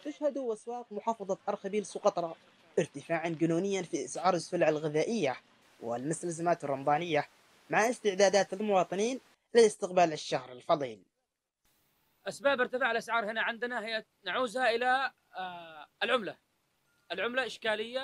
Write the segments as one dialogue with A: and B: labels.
A: تشهد أسواق محافظة أرخبيل سقطرى ارتفاعا جنونيا في أسعار السلع الغذائية والمستلزمات الرمضانية، مع استعدادات المواطنين لاستقبال الشهر الفضيل.
B: أسباب ارتفاع الأسعار هنا عندنا هي نعوزها إلى العملة. العملة إشكالية،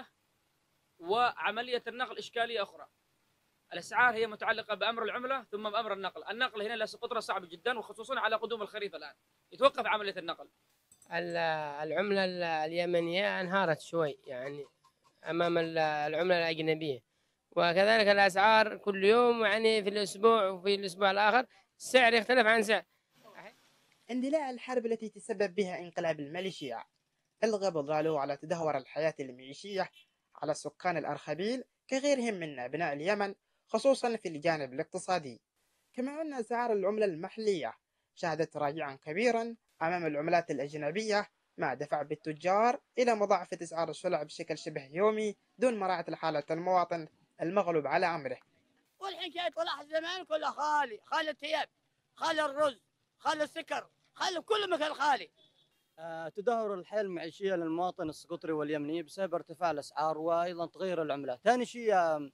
B: وعملية النقل إشكالية أخرى. الأسعار هي متعلقة بأمر العملة ثم بأمر النقل. النقل هنا لسقطرى صعب جدا، وخصوصا على قدوم الخريف الآن يتوقف عملية النقل.
C: ال- العملة اليمنية انهارت شوي يعني أمام العملة الأجنبية، وكذلك الأسعار كل يوم يعني في الأسبوع وفي الأسبوع الآخر السعر يختلف عن سعر.
A: اندلاع الحرب التي تسبب بها انقلاب الميليشيا ألغى بظاله على تدهور الحياة المعيشية على سكان الأرخبيل كغيرهم من أبناء اليمن، خصوصا في الجانب الاقتصادي. كما أن أسعار العملة المحلية شهدت تراجعا كبيرا أمام العملات الأجنبية، ما دفع بالتجار إلى مضاعفة أسعار السلع بشكل شبه يومي دون مراعاة حالة المواطن المغلوب على أمره.
D: والحين جاي طلع الزمان كله خالي، خالي الثياب، خالي الرز، خالي السكر، خالي كل مكان خالي.
E: تدهور الحياة المعيشية للمواطن السقطري واليمني بسبب ارتفاع الأسعار وأيضا تغير العملة. ثاني شيء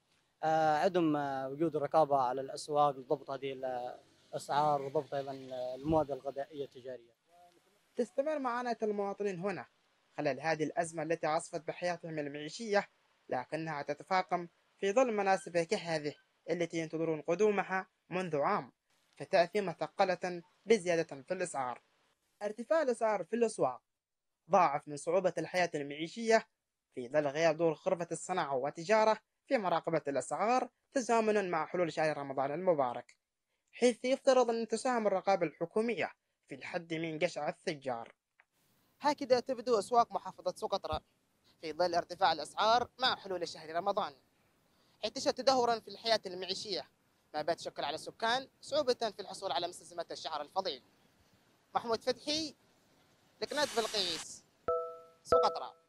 E: عدم وجود الرقابة على الأسواق لضبط هذه الأسعار وضبط أيضا المواد الغذائية التجارية.
A: تستمر معاناة المواطنين هنا خلال هذه الأزمة التي عصفت بحياتهم المعيشية، لكنها تتفاقم في ظل مناسبة كهذه التي ينتظرون قدومها منذ عام، فتأتي مثقلة بزيادة في الأسعار. ارتفاع الأسعار في الأسواق ضاعف من صعوبة الحياة المعيشية في ظل غياب دور خرفة الصناعة والتجارة في مراقبة الأسعار، تزامنا مع حلول شهر رمضان المبارك، حيث يفترض أن تساهم الرقابة الحكومية في الحد من جشع التجار. هكذا تبدو أسواق محافظة سقطرى في ظل ارتفاع الأسعار مع حلول شهر رمضان، حيث تشهد تدهورا في الحياة المعيشية، ما بات تشكل على السكان صعوبة في الحصول على مستلزمات الشهر الفضيل. محمود فتحي، لقناة بلقيس، سقطرى.